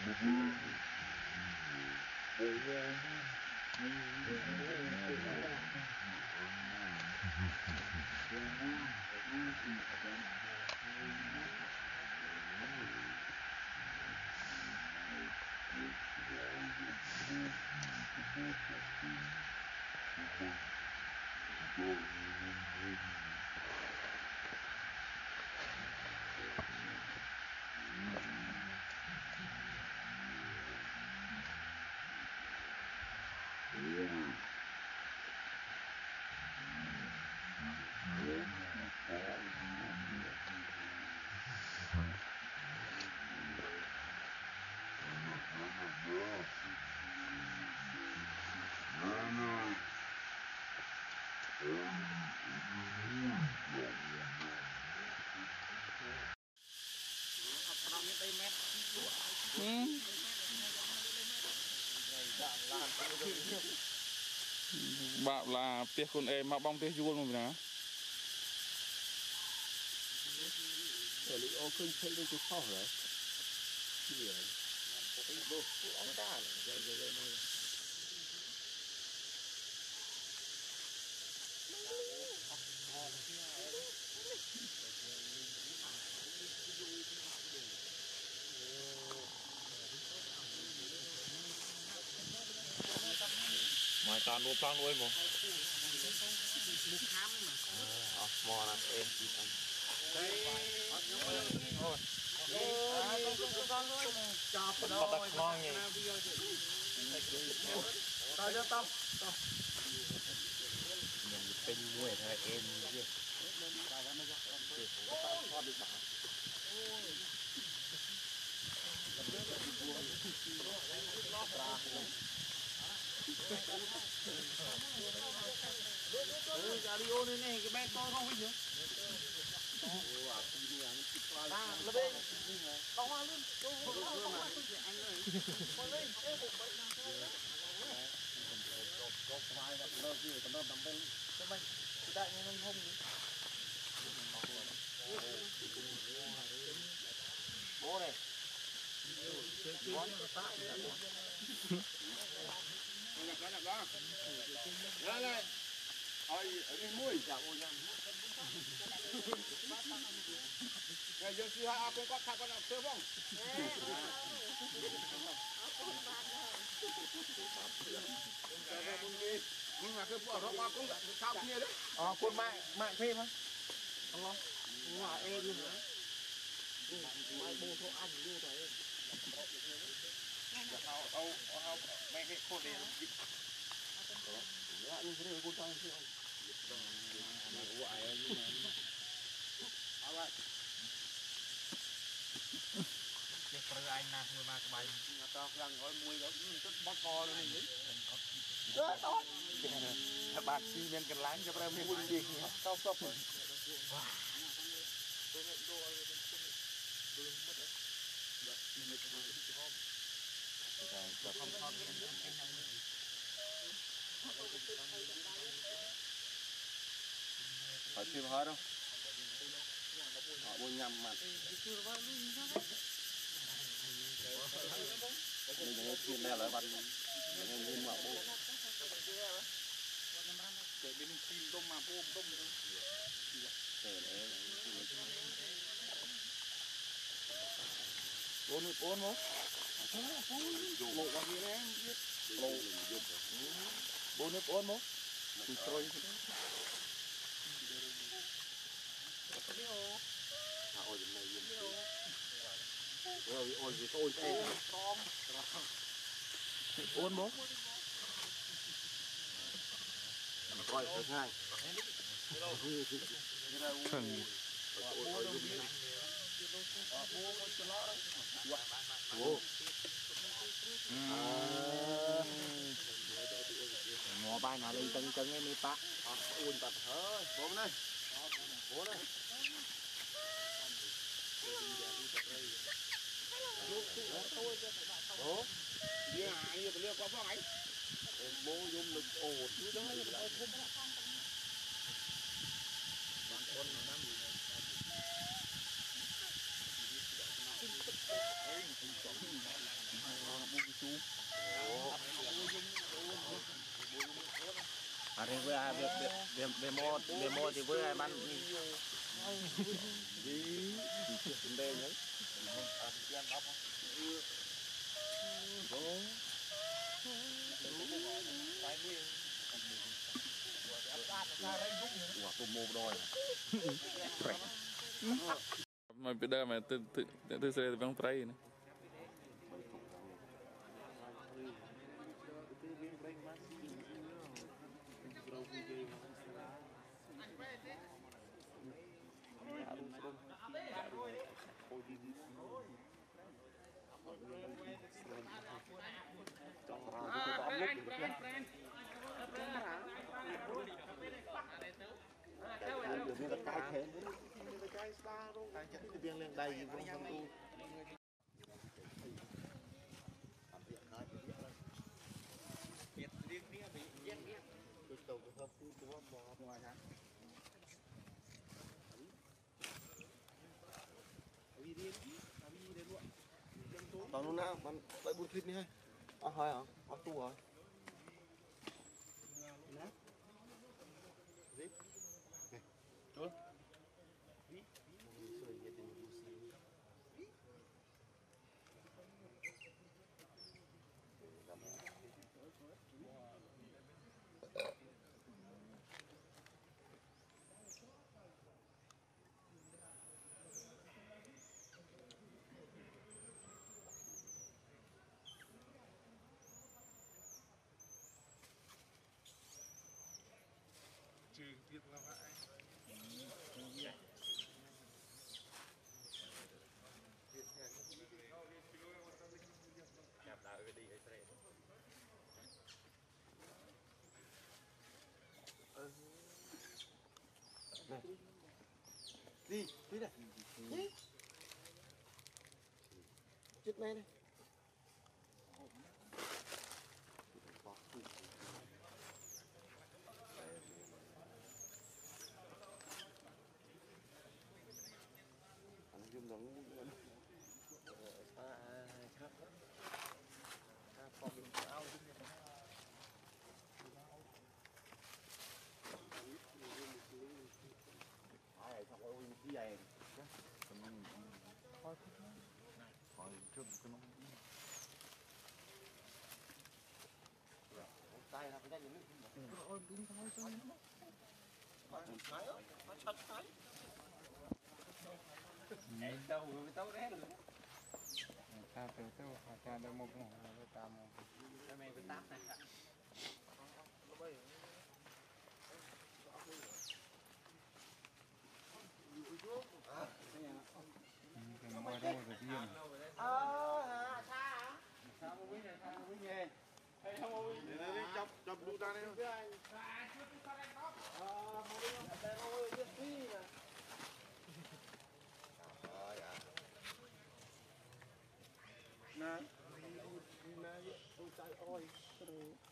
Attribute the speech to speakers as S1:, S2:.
S1: Bạo là tiệc con em mà bong tiệc vuông rồi nè.
S2: Để lý ô khơi thấy được cái khó rồi. Nhiều. Cái đồ ông ta rồi này.
S3: Mày toàn đồ phong nuôi mà. Mò là em chị ăn. Đây. Thôi. Con nuôi mà. Chọc đâu. Bắt đặt ngon vậy.
S2: Tao cho tao.
S3: Mình tinh nuôi thôi em chứ.
S2: Radio này cái bé to không biết à là bên to hoa luôn bố này lên ôi cái mũi chả ôi nha ngày giờ xưa hai con quát con làm sơ không nhưng mà cái bỏ đó qua cũng sao kia đấy con mạng thêm á không ngoài em luôn nữa mai bố thô ăn luôn rồiเอาไม่ให้โคตรเลยนี่คือกูตั้งชื่อเอาไว้เอาไว้เด็กประหยัดนะมือมากระบายตอนกลางร้อยมวยแล้วตึ๊ดบักคอเลยนี่เด้อต้นถ้าบาดซีเมนต์กันล้างจะเริ่มมีบุญดีเต้าซบเลยphải chịu hết không? Họ bôi nhầm mặt. Mình thấy chim này là văn mình nhìn mà bôi. Để bên chim tôm mà bôi tôm thôi. Để đấy. Bôi nước bôi không? Lộ vào kia đấy em biết. Lộ. Bôi nước bôi không? Thì trôi. Ôi này ôi gì tôi thế con ôn bố coi thứ hai
S1: Thần
S2: ngò bay nào lên cân cân em đi ta ôn tập hơi bố này bố này bố đi à như cái có phong ấy bố dùng lực ồ chứ đó là không bạn con nó đang gì này
S3: à thì với ai về mô thì với ai bán đi vấn đề nhé tụi mô đôi
S1: mà bây giờ mà từ xe từ băng tray nữa
S3: biên lên đầy vòng tu còn lúc nào bạn lại buôn thịt đi hay hơi hả tu rồi đi đi này chết này đây anh dùng đống tay là cái những ôi đúng thôi thôi nó chặt cái ấy đâu rồi tao đấy
S2: ta từ tao ta đâu một ngọn là ta một
S3: cái mày phải tát này
S2: cái mồi đâu rồi tiên
S3: hả sao không biết này sao không biết nghe
S2: để chọc đu ta đây nè tôi chạy oi